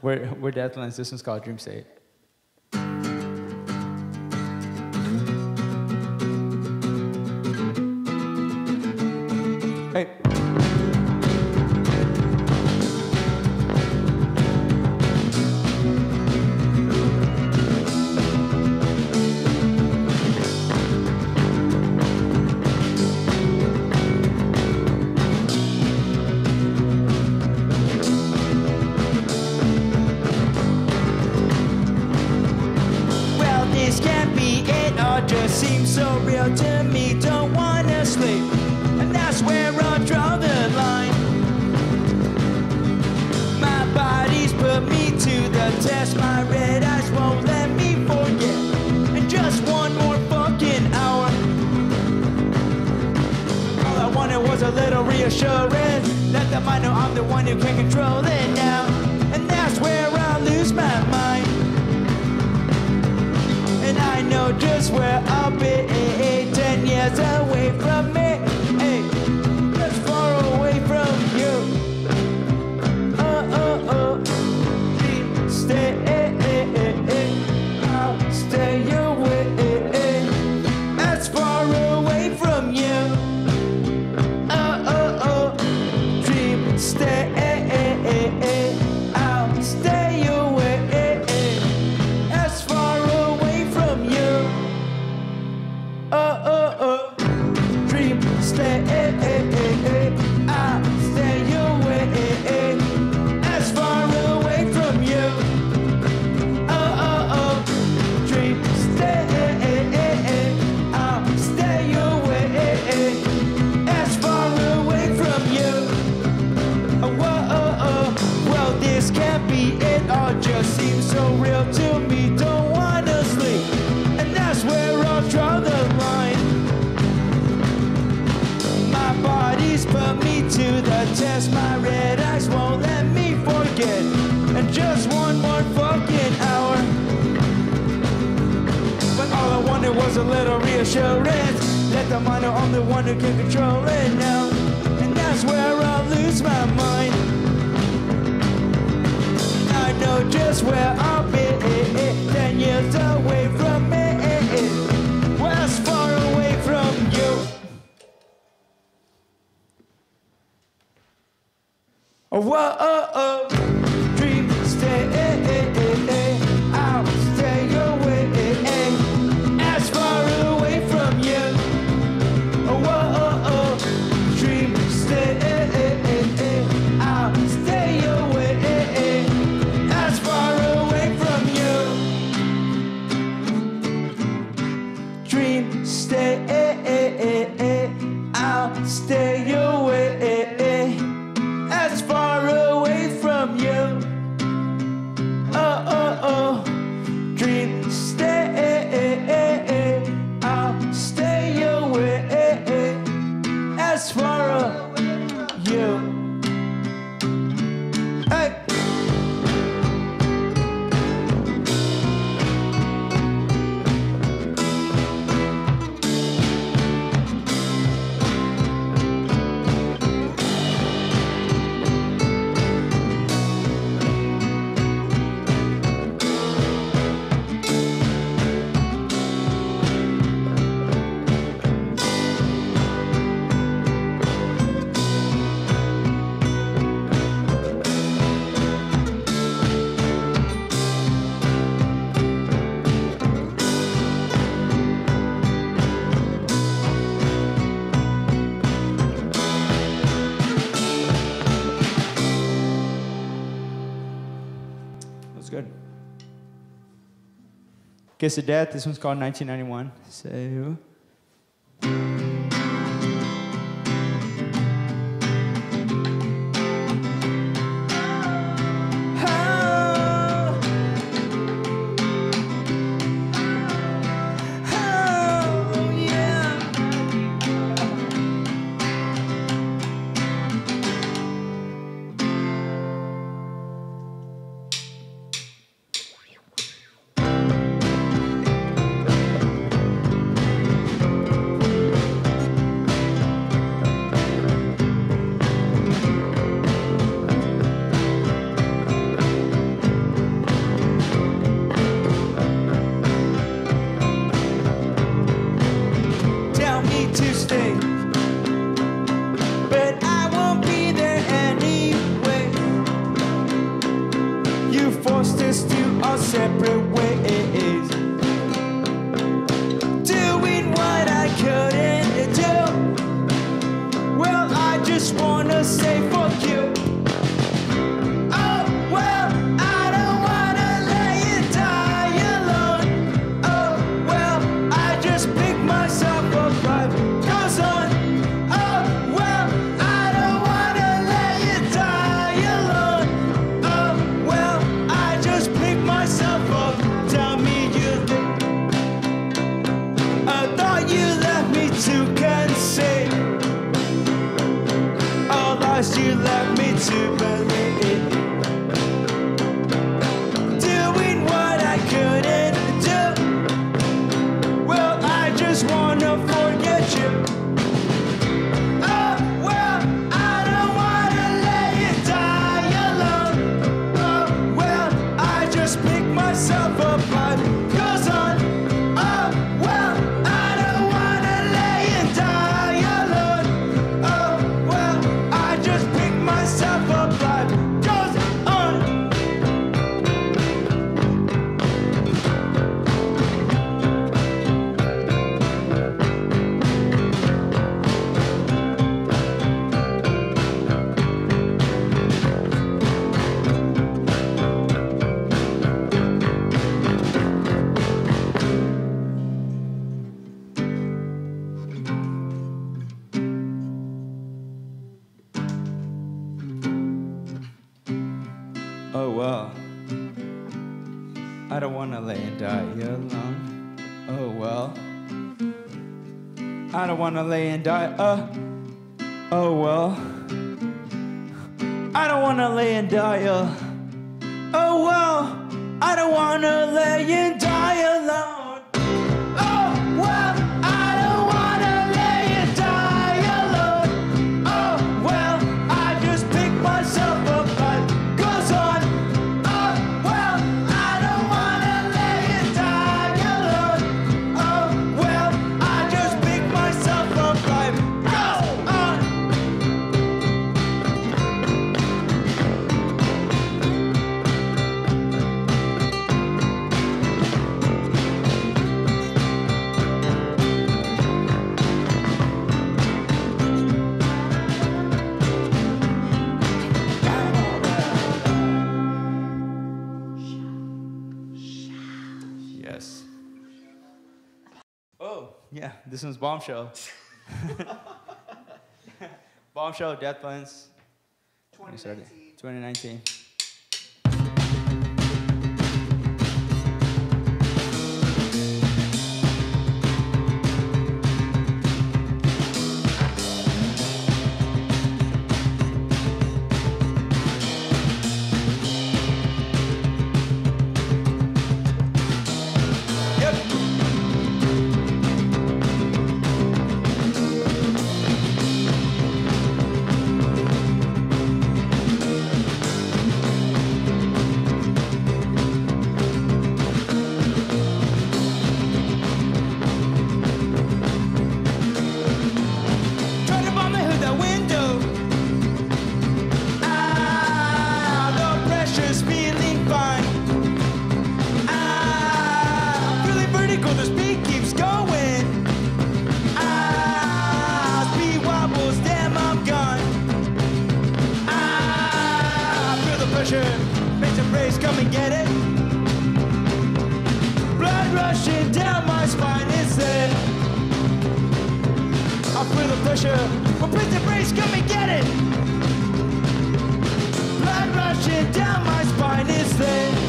We're Deathlands. This one's called Dream State. Hey. Seems so real to me, don't wanna sleep, and that's where I'll draw the line. My body's put me to the test, my red eyes won't let me forget, and just one more fucking hour. All I wanted was a little reassurance, let the mind know I'm the one who can control it now, and that's where I'll lose my mind. And I know just where I'll be 10 years away from me, just far away from you. Stay, I'll stay away, as far away from you. Dream, stay, I'll stay away, as far away from you. Dream, stay, I'll stay away, as far away from you. Dream, stay, I'll stay away, as far away from you. Well, this can't be it, all just seems so real to me, don't wanna sleep, and that's where I'll draw the line. My body's put me to the test, my red eyes won't let me forget, and just one more fucking hour. But all I wanted was a little reassurance, let the mind know I'm the one who can control it now, and that's where I'll lose my mind. I know just where I'll be 10 years away from me, as far away from you. Whoa, dream, stay, I'll stay away, as far away from you. Whoa, dream, stay, I'll stay away, as far away from you. Dream, stay, I'll stay away, as far away from you. Dream, stay, I'll stay away, as far away you. Hey. Good. Kiss of Death. This one's called 1991. Say who? Oh well, I don't wanna lay and die alone. Oh well, I don't wanna lay and die. Oh well, I don't wanna lay and die. Oh well, I don't wanna lay and die alone. Oh well, I don't wanna lay and die alone. Oh well, I just pick myself up. Life goes on. Oh well, I don't wanna lay and die alone. Oh well, I just pick myself up. Life goes on. Yes. Oh, yeah, this one's Bombshell. Bombshell, Death Blends. 2019. Makes a race, come and get it. Blood rushing down my spine, it's there. I feel the pressure, but please embrace, come and get it. Blood rushing down my spine, it's there.